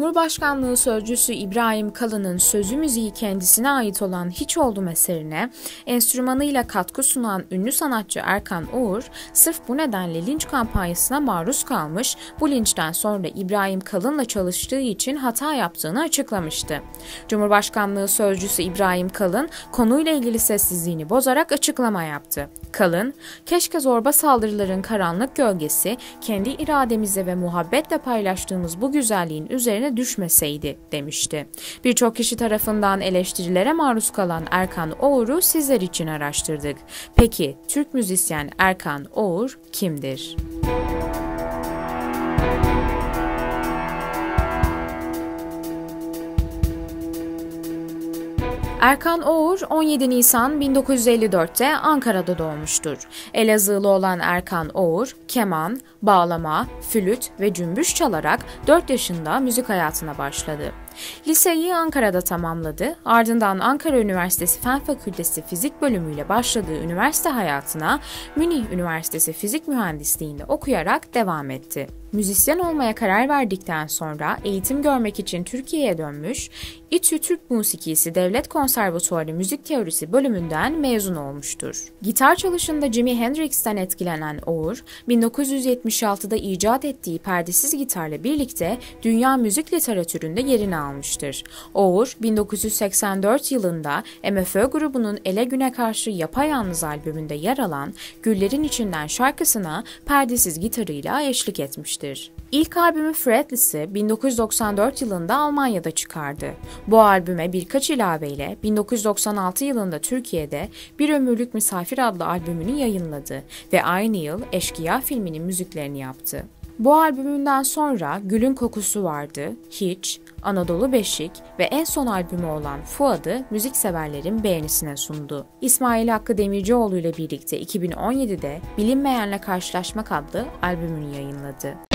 Cumhurbaşkanlığı Sözcüsü İbrahim Kalın'ın sözü müziği kendisine ait olan Hiç Oldum eserine enstrümanıyla katkı sunan ünlü sanatçı Erkan Oğur, sırf bu nedenle linç kampanyasına maruz kalmış, bu linçten sonra İbrahim Kalın'la çalıştığı için hata yaptığını açıklamıştı. Cumhurbaşkanlığı Sözcüsü İbrahim Kalın, konuyla ilgili sessizliğini bozarak açıklama yaptı. Kalın, "Keşke zorba saldırıların karanlık gölgesi, kendi irademize ve muhabbetle paylaştığımız bu güzelliğin üzerine düşmeseydi," demişti. Birçok kişi tarafından eleştirilere maruz kalan Erkan Oğur'u sizler için araştırdık. Peki Türk müzisyen Erkan Oğur kimdir? Erkan Oğur 17 Nisan 1954'te Ankara'da doğmuştur. Elazığlı olan Erkan Oğur, keman, bağlama, flüt ve cümbüş çalarak 4 yaşında müzik hayatına başladı. Liseyi Ankara'da tamamladı, ardından Ankara Üniversitesi Fen Fakültesi Fizik bölümüyle başladığı üniversite hayatına Münih Üniversitesi Fizik Mühendisliği'nde okuyarak devam etti. Müzisyen olmaya karar verdikten sonra eğitim görmek için Türkiye'ye dönmüş, İTÜ Türk Musikisi Devlet Konservatuarı Müzik Teorisi bölümünden mezun olmuştur. Gitar çalışında Jimi Hendrix'ten etkilenen Oğur, 1976'da icat ettiği perdesiz gitarla birlikte dünya müzik literatüründe yerini almıştır. Oğur, 1984 yılında MFÖ grubunun Ele Güne Karşı Yapayalnız albümünde yer alan Güllerin İçinden şarkısına perdesiz gitarıyla eşlik etmiştir. İlk albümü Fretless'ı 1994 yılında Almanya'da çıkardı. Bu albüme birkaç ilaveyle 1996 yılında Türkiye'de Bir Ömürlük Misafir adlı albümünü yayınladı ve aynı yıl Eşkıya filminin müziklerini yaptı. Bu albümünden sonra Gülün Kokusu Vardı, Hiç, Anadolu Beşik ve en son albümü olan Fuad'ı müzikseverlerin beğenisine sundu. İsmail Hakkı Demircioğlu ile birlikte 2017'de Bilinmeyenle Karşılaşmak adlı albümünü yayınladı.